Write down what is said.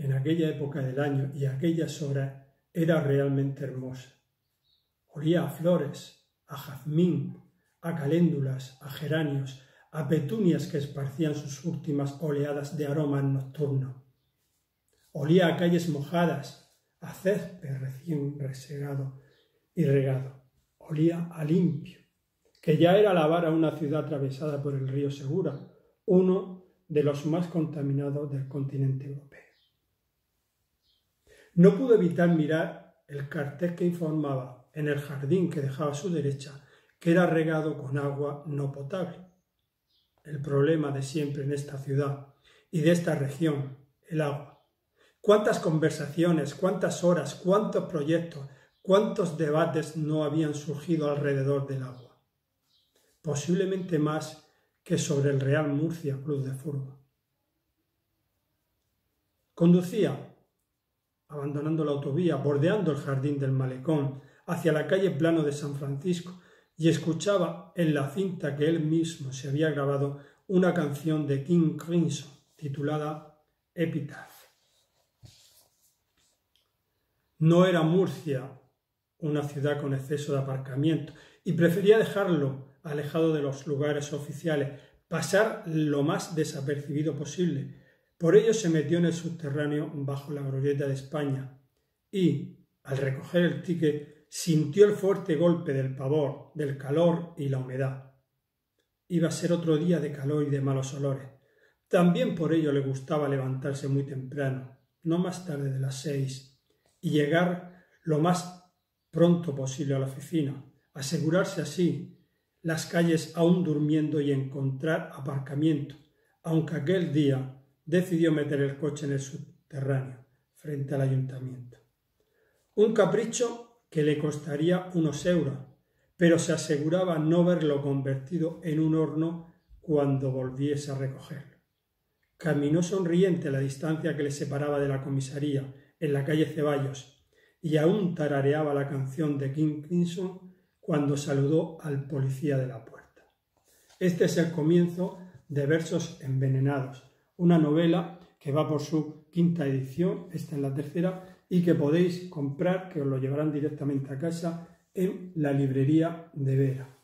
en aquella época del año y a aquellas horas era realmente hermosa. Olía a flores, a jazmín, a caléndulas, a geranios, a petunias que esparcían sus últimas oleadas de aromas nocturnos. Olía a calles mojadas, a césped recién resegado y regado. Olía a limpio, que ya era lavar a una ciudad atravesada por el río Segura, uno de los más contaminados del continente europeo. No pude evitar mirar el cartel que informaba en el jardín que dejaba a su derecha que era regado con agua no potable. El problema de siempre en esta ciudad y de esta región, el agua. Cuántas conversaciones, cuántas horas, cuántos proyectos, cuántos debates no habían surgido alrededor del agua. Posiblemente más que sobre el Real Murcia Club de Fútbol. Conducía, abandonando la autovía, bordeando el jardín del Malecón, hacia la calle Plano de San Francisco, y escuchaba en la cinta que él mismo se había grabado una canción de King Crimson titulada Epitaph. No era Murcia una ciudad con exceso de aparcamiento y prefería dejarlo alejado de los lugares oficiales, pasar lo más desapercibido posible. Por ello se metió en el subterráneo bajo la glorieta de España y, al recoger el ticket, sintió el fuerte golpe del pavor, del calor y la humedad. Iba a ser otro día de calor y de malos olores. También por ello le gustaba levantarse muy temprano, no más tarde de las 6, y llegar lo más pronto posible a la oficina, asegurarse así las calles aún durmiendo y encontrar aparcamiento, aunque aquel día decidió meter el coche en el subterráneo, frente al ayuntamiento. Un capricho que le costaría unos euros, pero se aseguraba no verlo convertido en un horno cuando volviese a recogerlo. Caminó sonriente la distancia que le separaba de la comisaría, en la calle Ceballos, y aún tarareaba la canción de King Crimson cuando saludó al policía de la puerta. Este es el comienzo de Versos envenenados, una novela que va por su 5ª edición, esta es la 3ª, y que podéis comprar, que os lo llevarán directamente a casa, en la librería de Vera.